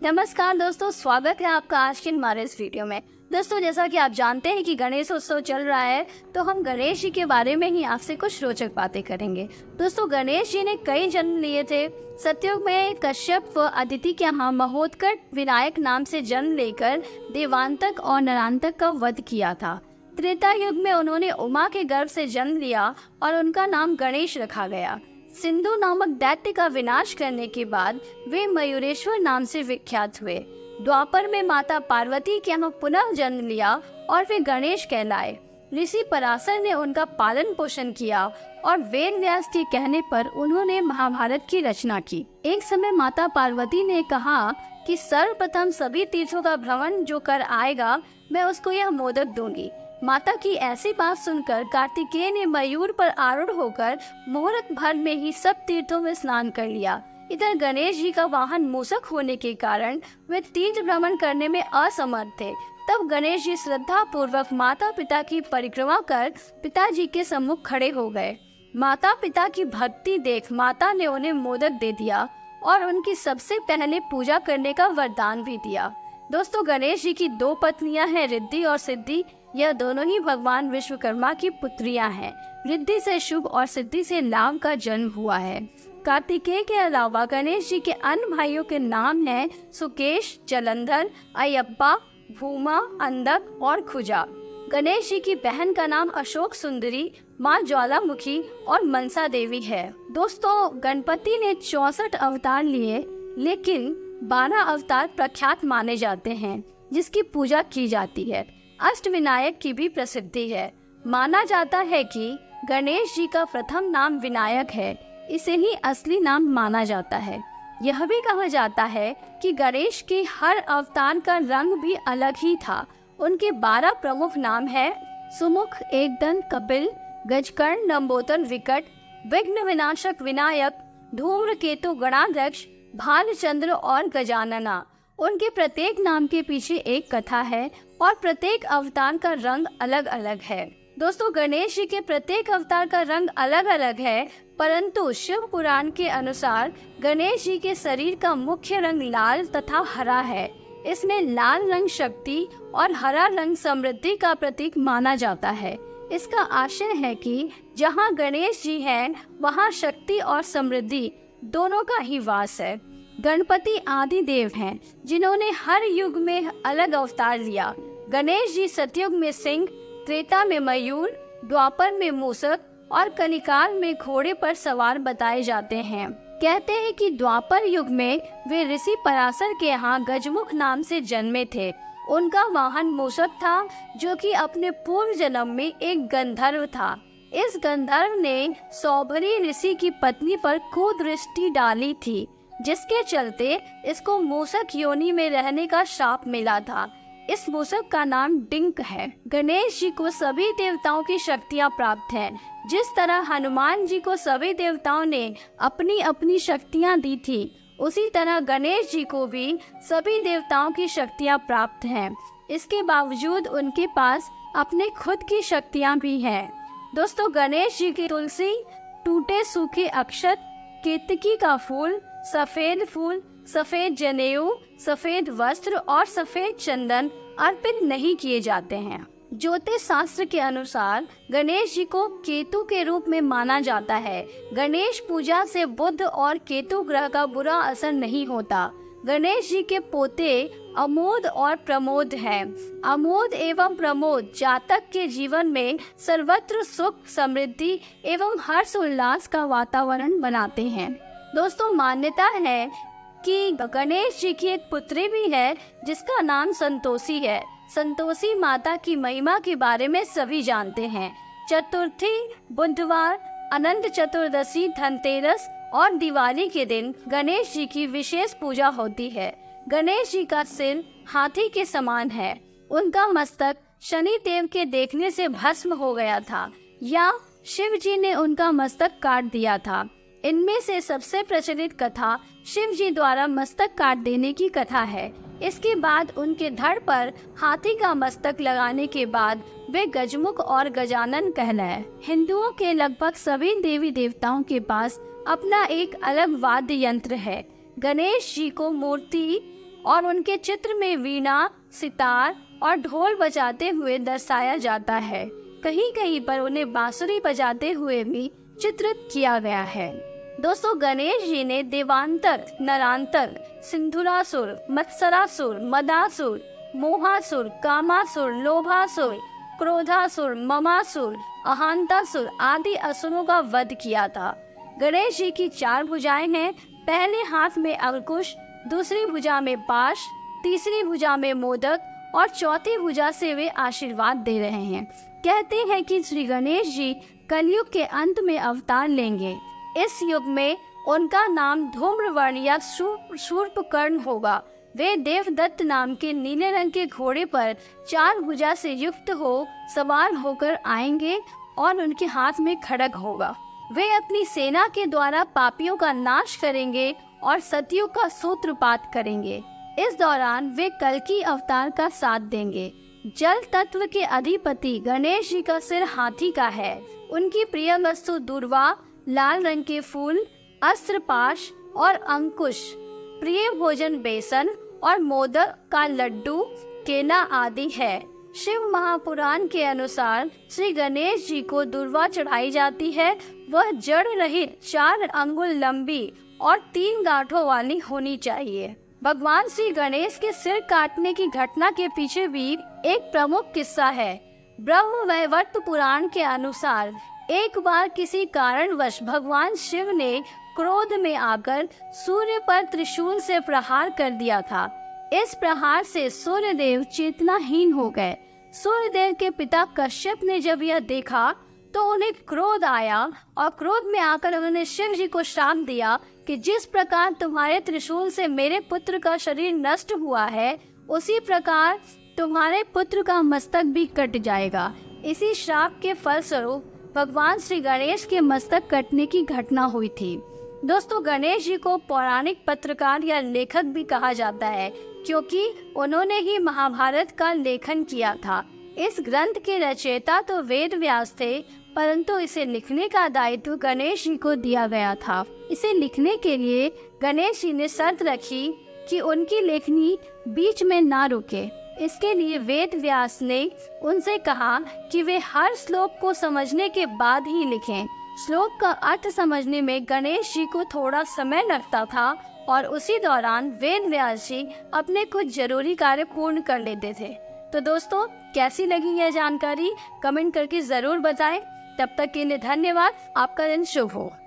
नमस्कार दोस्तों, स्वागत है आपका आज के हमारे इस वीडियो में। दोस्तों, जैसा कि आप जानते हैं कि गणेश उत्सव चल रहा है, तो हम गणेश जी के बारे में ही आपसे कुछ रोचक बातें करेंगे। दोस्तों, गणेश जी ने कई जन्म लिए थे। सतयुग में कश्यप व अदिति के यहाँ महोत्कट विनायक नाम से जन्म लेकर देवांतक और नरांतक का वध किया था। त्रेता युग में उन्होंने उमा के गर्भ से जन्म लिया और उनका नाम गणेश रखा गया। सिंधु नामक दैत्य का विनाश करने के बाद वे मयूरेश्वर नाम से विख्यात हुए। द्वापर में माता पार्वती के यहाँ पुनः जन्म लिया और वे गणेश कहलाए। ऋषि पराशर ने उनका पालन पोषण किया और वेद व्यास के कहने पर उन्होंने महाभारत की रचना की। एक समय माता पार्वती ने कहा कि सर्वप्रथम सभी तीर्थों का भ्रमण जो कर आएगा, मैं उसको यह मोदक दूंगी। माता की ऐसी बात सुनकर कार्तिकेय ने मयूर पर आरूढ़ होकर मुहूर्त भर में ही सब तीर्थों में स्नान कर लिया। इधर गणेश जी का वाहन मूषक होने के कारण वे तीर्थ भ्रमण करने में असमर्थ थे। तब गणेश जी श्रद्धा पूर्वक माता पिता की परिक्रमा कर पिताजी के सम्मुख खड़े हो गए। माता पिता की भक्ति देख माता ने उन्हें मोदक दे दिया और उनकी सबसे पहले पूजा करने का वरदान भी दिया। दोस्तों, गणेश जी की दो पत्नियां हैं, रिद्धि और सिद्धि। यह दोनों ही भगवान विश्वकर्मा की पुत्रियां हैं। रिद्धि से शुभ और सिद्धि से लाभ का जन्म हुआ है। कार्तिकेय के अलावा गणेश जी के अन्य भाइयों के नाम हैं सुकेश, जलंधर, अयप्पा, भूमा, अंधक और खुजा। गणेश जी की बहन का नाम अशोक सुंदरी, माँ ज्वालामुखी और मनसा देवी है। दोस्तों, गणपति ने 64 अवतार लिए, लेकिन 12 अवतार प्रख्यात माने जाते हैं जिसकी पूजा की जाती है। अष्टविनायक की भी प्रसिद्धि है। माना जाता है कि गणेश जी का प्रथम नाम विनायक है, इसे ही असली नाम माना जाता है। यह भी कहा जाता है कि गणेश के हर अवतार का रंग भी अलग ही था। उनके 12 प्रमुख नाम है सुमुख, एकदंत, कपिल, गजकर्ण, लंबोदर, विकट, विघ्न विनाशक विनायक, धूम्रकेतु, गणाध्यक्ष, भालचंद्र और गजानना। उनके प्रत्येक नाम के पीछे एक कथा है और प्रत्येक अवतार का रंग अलग अलग है। दोस्तों, गणेश जी के प्रत्येक अवतार का रंग अलग अलग है, परंतु शिव पुराण के अनुसार गणेश जी के शरीर का मुख्य रंग लाल तथा हरा है। इसमें लाल रंग शक्ति और हरा रंग समृद्धि का प्रतीक माना जाता है। इसका आशय है कि जहाँ गणेश जी हैं, वहाँ शक्ति और समृद्धि दोनों का ही वास है। गणपति आदि देव हैं, जिन्होंने हर युग में अलग अवतार लिया। गणेश जी सतयुग में सिंह, त्रेता में मयूर, द्वापर में मूषक और कलिकाल में घोड़े पर सवार बताए जाते हैं। कहते हैं कि द्वापर युग में वे ऋषि पराशर के यहाँ गजमुख नाम से जन्मे थे। उनका वाहन मूषक था, जो कि अपने पूर्व जन्म में एक गंधर्व था। इस गंधर्व ने सौभरी ऋषि की पत्नी पर कुदृष्टि डाली थी, जिसके चलते इसको मूषक योनि में रहने का शाप मिला था। इस मूषक का नाम डिंक है। गणेश जी को सभी देवताओं की शक्तियां प्राप्त हैं। जिस तरह हनुमान जी को सभी देवताओं ने अपनी अपनी शक्तियां दी थी, उसी तरह गणेश जी को भी सभी देवताओं की शक्तियां प्राप्त हैं। इसके बावजूद उनके पास अपने खुद की शक्तियां भी हैं। दोस्तों, गणेश जी की तुलसी, टूटे सूखे अक्षत, केतकी का फूल, सफेद जनेऊ, सफेद वस्त्र और सफेद चंदन अर्पित नहीं किए जाते हैं। ज्योतिष शास्त्र के अनुसार गणेश जी को केतु के रूप में माना जाता है। गणेश पूजा से बुध और केतु ग्रह का बुरा असर नहीं होता। गणेश जी के पोते अमोद और प्रमोद हैं। अमोद एवं प्रमोद जातक के जीवन में सर्वत्र सुख, समृद्धि एवं हर्ष उल्लास का वातावरण बनाते हैं। दोस्तों, मान्यता है कि गणेश जी की एक पुत्री भी है, जिसका नाम संतोषी है। संतोषी माता की महिमा के बारे में सभी जानते हैं। चतुर्थी, बुधवार, अनंत चतुर्दशी, धनतेरस और दिवाली के दिन गणेश जी की विशेष पूजा होती है। गणेश जी का सिर हाथी के समान है। उनका मस्तक शनि देव के देखने से भस्म हो गया था, या शिव जी ने उनका मस्तक काट दिया था। इनमें से सबसे प्रचलित कथा शिव जी द्वारा मस्तक काट देने की कथा है। इसके बाद उनके धड़ पर हाथी का मस्तक लगाने के बाद वे गजमुख और गजानन कहलाए। हिंदुओं के लगभग सभी देवी देवताओं के पास अपना एक अलग वाद्य यंत्र है। गणेश जी को मूर्ति और उनके चित्र में वीणा, सितार और ढोल बजाते हुए दर्शाया जाता है। कहीं कहीं पर उन्हें बांसुरी बजाते हुए भी चित्रित किया गया है। दोस्तों, गणेश जी ने देवांतर, नरांतर, सिंधुरासुर, मत्सरासुर, मदासुर, मोहासुर, कामासुर, लोभासुर, क्रोधासुर, ममासुर, अहंतासुर आदि असुरों का वध किया था। गणेश जी की 4 भुजाएं हैं। पहले हाथ में अंकुश, दूसरी भुजा में पाश, तीसरी भुजा में मोदक और चौथी भुजा से वे आशीर्वाद दे रहे हैं। कहते हैं कि श्री गणेश जी कलयुग के अंत में अवतार लेंगे। इस युग में उनका नाम धूम्रवर्ण या शूर्पकर्ण होगा। वे देवदत्त नाम के नीले रंग के घोड़े पर 4 भुजा से युक्त हो सवार होकर आएंगे और उनके हाथ में खड्ग होगा। वे अपनी सेना के द्वारा पापियों का नाश करेंगे और सतियों का सूत्रपात करेंगे। इस दौरान वे कल्कि अवतार का साथ देंगे। जल तत्व के अधिपति गणेश जी का सिर हाथी का है। उनकी प्रिय वस्तु दूर्वा, लाल रंग के फूल, अस्त्र पाश और अंकुश, प्रिय भोजन बेसन और मोदक का लड्डू, केला आदि है। शिव महापुराण के अनुसार श्री गणेश जी को दूर्वा चढ़ाई जाती है। वह जड़ रहित 4 अंगुल लंबी और 3 गांठों वाली होनी चाहिए। भगवान श्री गणेश के सिर काटने की घटना के पीछे भी एक प्रमुख किस्सा है। ब्रह्मवैवर्त पुराण के अनुसार एक बार किसी कारणवश भगवान शिव ने क्रोध में आकर सूर्य पर त्रिशूल से प्रहार कर दिया था। इस प्रहार से सूर्यदेव चेतनाहीन हो गए। सूर्यदेव के पिता कश्यप ने जब यह देखा तो उन्हें क्रोध आया और क्रोध में आकर उन्होंने शिव जी को श्राप दिया कि जिस प्रकार तुम्हारे त्रिशूल से मेरे पुत्र का शरीर नष्ट हुआ है, उसी प्रकार तुम्हारे पुत्र का मस्तक भी कट जाएगा। इसी श्राप के फलस्वरूप भगवान श्री गणेश के मस्तक कटने की घटना हुई थी। दोस्तों, गणेश जी को पौराणिक पत्रकार या लेखक भी कहा जाता है, क्योंकि उन्होंने ही महाभारत का लेखन किया था। इस ग्रंथ के रचयिता तो वेद व्यास थे, परंतु इसे लिखने का दायित्व गणेश जी को दिया गया था। इसे लिखने के लिए गणेश जी ने शर्त रखी कि उनकी लेखनी बीच में ना रुके। इसके लिए वेद व्यास ने उनसे कहा कि वे हर श्लोक को समझने के बाद ही लिखें। श्लोक का अर्थ समझने में गणेश जी को थोड़ा समय लगता था और उसी दौरान वेद व्यास जी अपने कुछ जरूरी कार्य पूर्ण कर लेते थे। तो दोस्तों, कैसी लगी यह जानकारी कमेंट करके जरूर बताएं। तब तक के लिए धन्यवाद। आपका दिन शुभ हो।